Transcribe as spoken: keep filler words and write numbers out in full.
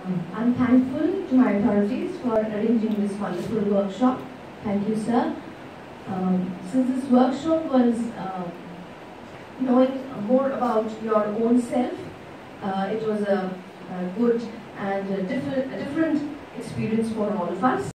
Um, I'm thankful to my authorities for arranging this wonderful workshop. Thank you, sir. Um, since this workshop was uh, knowing more about your own self, uh, it was a, a good and a different, a different experience for all of us.